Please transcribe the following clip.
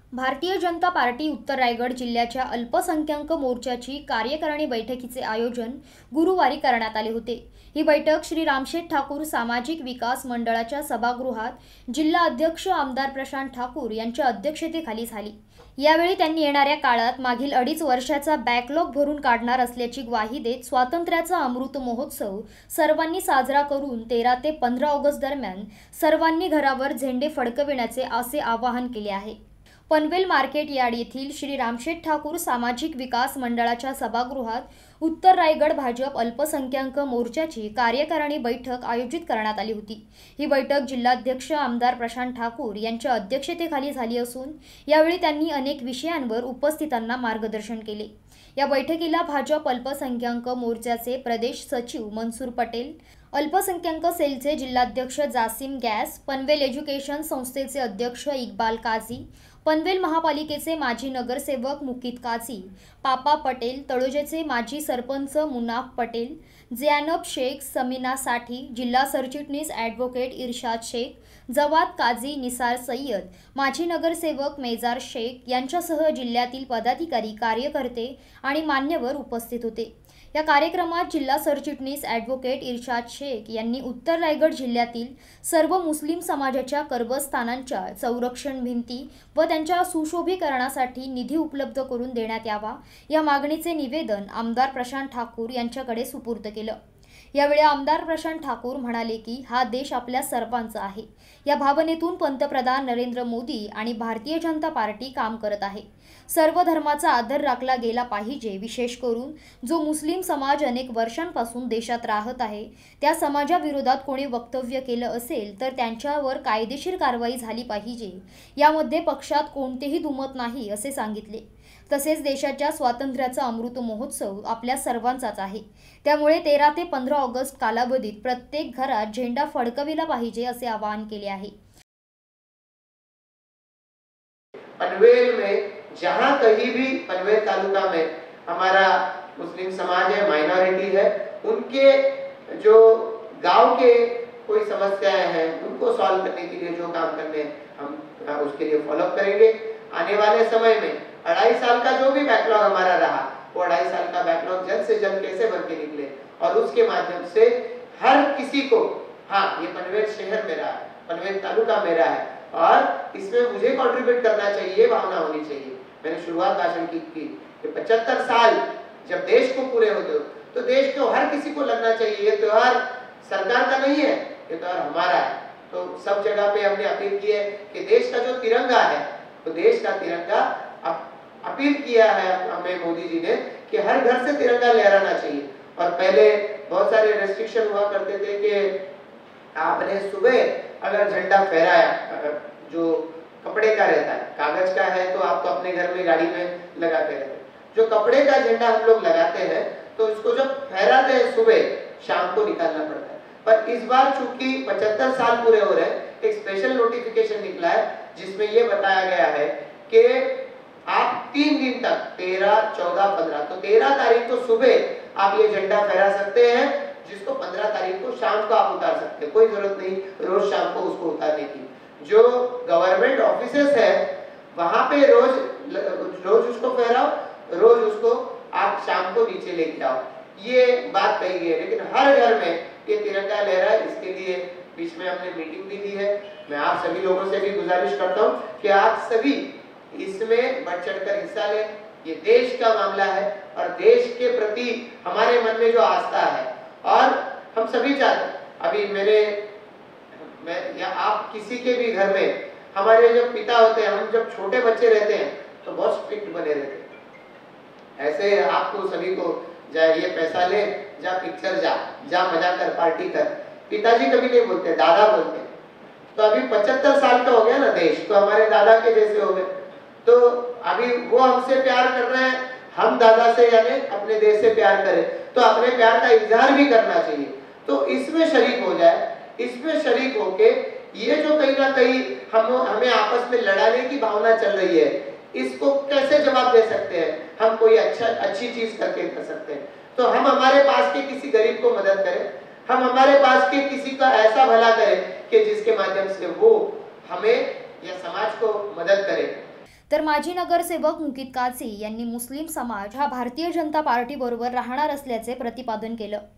Bharatiya Janata party उत्तर रायगड जिल्ह्याच्या अल्पसंख्याक मोर्चाची कार्यकारिणी बैठकीचे आयोजन गुरुवारी करण्यात आले होते। ही बैठक श्री रामशेठ ठाकूर सामाजिक विकास मंडळाच्या सभागृहात जिल्हा अध्यक्ष आमदार प्रशांत ठाकूर यांच्या अध्यक्षतेखाली झाली। यावेळी त्यांनी येणाऱ्या काळात मागील 2.5 वर्षाचा बॅकलॉग भरून काढणार असल्याची ग्वाही देत स्वातंत्र्याचा अमृत महोत्सव सर्वांनी साजरा करून 13 ते 15 ऑगस्ट दरम्यान सर्वांनी घरावर झेंडे फडकविण्याचे असे आवाहन केले आहे। पनवेल मार्केट यार्ड येथील श्री रामशेठ ठाकूर सामाजिक विकास मंडळाच्या सभागृहात उत्तर रायगड भाजप अल्पसंख्याक मोर्चाची कार्यकारिणी बैठक आयोजित करण्यात आली होती। ही बैठक जिल्हाध्यक्ष आमदार प्रशांत ठाकूर यांच्या अध्यक्षतेखाली झाली असून यावेळी त्यांनी अनेक विषयांवर उपस्थितांना मार्गदर्शन केले। या बैठकीला भाजप अल्पसंख्याक मोर्चाचे प्रदेश सचिव मनसूर पटेल, अल्पसंख्याक सेलचे जिल्हाध्यक्ष जासिम गॅस, पनवेल एज्युकेशन संस्थेचे अध्यक्ष इक्बाल काझी, पनवेल महापालिकेचे माजी नगरसेवक मुकीत काझी, पापा पटेल, तळोजेचे माजी सरपंच मुनाफ पटेल, ज़ैनब शेख, समीना साठी, जिल्हा सरचिटणीस ॲडव्होकेट इरशाद शेख, जवाद काझी, निसार सय्यद, माजी नगरसेवक मेजार शेख यांच्यासह जिल्ह्यातील पदाधिकारी, कार्यकर्ते आणि मान्यवर उपस्थित होते। या कार्यक्रमात जिल्हा सरचिटणीस ॲडव्होकेट इरशाद शेख यांनी उत्तर रायगड जिल्ह्यातील सर्व मुस्लिम समाजाच्या कर्बस्थानांच्या संरक्षण भिंती व त्यांच्या सुशोभीकरणासाठी निधी उपलब्ध करून देण्यात यावा या मागणीचे निवेदन आमदार प्रशांत ठाकूर यांच्याकडे सुपूर्द केलं। यावेळी आमदार प्रशांत ठाकूर म्हणाले की हा देश आपल्या सर्वांचा आहे। या भावनेतून पंतप्रधान नरेंद्र मोदी आणि भारतीय जनता पार्टी काम करत आहे। सर्व धर्माचा आदर राखला गेला पाहिजे। विशेष करून जो मुस्लिम समाज अनेक वर्षांपासून देशात राहत आहे त्या समाजाविरोधात कोणी वक्तव्य केलं असेल तर त्यांच्यावर कायदेशीर कारवाई झाली पाहिजे। यामध्ये पक्षात कोणतेही दुमत नाही असे सांगितले। तसेच देशाच्या स्वातंत्र्याचा अमृत महोत्सव आपल्या सर्वांचाच आहे। त्यामुळे 13 ते 15 ऑगस्ट कालावधीत प्रत्येक घरात झेंडा फडकविला पाहिजे असे आवाहन केले आहे। पनवेल में जहाँ कहीं भी पनवेल तालुका में हमारा मुस्लिम समाज है, माइनॉरिटी है, उनके जो गांव के कोई समस्याएं हैं उनको सॉल्व करने के लिए जो काम करने हम उसके लिए फॉलो करेंगे। आने वाले समय में 2.5 साल का जो भी बैकलॉग हमारा रहा वो 2.5 साल का बैकलॉग जल्द से जल्द कैसे भर के निकले और उसके माध्यम से हर किसी को, हाँ ये पनवेल शहर मेरा है, पनवेल तालुका मेरा है और इसमें मुझे कंट्रीब्यूट करना चाहिए, भावना होनी चाहिए। मैंने शुरुआत भाषण की कि 75 साल जब देश को पूरे होते हो तो देश को हर किसी को लगना चाहिए। ये त्योहार सरकार का नहीं है, ये त्योहार हमारा है। तो सब जगह पे हमने अपील की है कि देश का जो तिरंगा है तो देश का तिरंगा अपील किया है हमें मोदी जी ने कि हर घर से तिरंगा लहराना चाहिए। और पहले बहुत सारे रेस्ट्रिक्शन हुआ करते थे कि आपने सुबह अगर झंडा फहराया जो कपड़े का रहता है, कागज का है तो आप तो अपने घर में गाड़ी में लगाते रहते हैं, जो कपड़े का झंडा हम लोग लगाते हैं तो इसको जब फहराते हैं सुबह शाम को निकालना पड़ता है। पर इस बार चूंकि 75 साल पूरे हो रहे हैं, एक स्पेशल नोटिफिकेशन निकला है जिसमें ये बताया गया है कि आप 3 दिन तक 13, 14, 15 तो 13 तारीख को सुबह आप ये झंडा फहरा सकते हैं, जिसको 15 तारीख को शाम को आप उतार सकते हैं। कोई जरूरत नहीं रोज शाम को उसको उतारने की। जो गवर्नमेंट ऑफिसेस है वहां पे रोज उसको फहराओ, रोज उसको आप शाम को नीचे लेके आओ, ये बात कही गई है। लेकिन हर घर में ये तिरंगा लहरा है, इसके लिए बीच में हमने मीटिंग भी ली है। मैं आप सभी लोगों से भी गुजारिश करता हूँ कि आप सभी इसमें बढ़ चढ़कर हिस्सा लें। ये देश का मामला है और देश के प्रति हमारे मन में जो आस्था है और हम सभी चाहते, अभी मैं या आप किसी के भी घर में हमारे जो पिता होते हैं, हम जब छोटे बच्चे रहते हैं तो बहुत स्ट्रिक्ट बने रहते हैं। ऐसे आपको सभी को जा ये पैसा ले, जा पिक्चर जा मजा कर, पार्टी कर, पिताजी कभी नहीं बोलते, दादा बोलते हैं। तो अभी 75 साल का हो गया ना देश, तो हमारे दादा के जैसे हो गए, तो अभी वो हमसे प्यार कर रहे हैं, हम दादा से यानी अपने देश से प्यार करें तो अपने प्यार का इजहार भी करना चाहिए। तो इसमें शरीक हो जाए, इसमें शरीक होके ये जो कहीं ना कहीं हमें आपस में लड़ाने की भावना चल रही है, इसको कैसे जवाब दे सकते हैं? हम कोई अच्छी चीज करके कर सकते हैं। तो हम हमारे पास के किसी गरीब को मदद करें, हम हमारे पास के किसी का ऐसा भला करें कि जिसके माध्यम से वो हमें या समाज को मदद करे। तर माजी नगरसेवक मुकीत काझी यांनी मुस्लिम समाज हा भारतीय जनता पार्टीबरोबर राहणार असल्याचे प्रतिपादन केलं।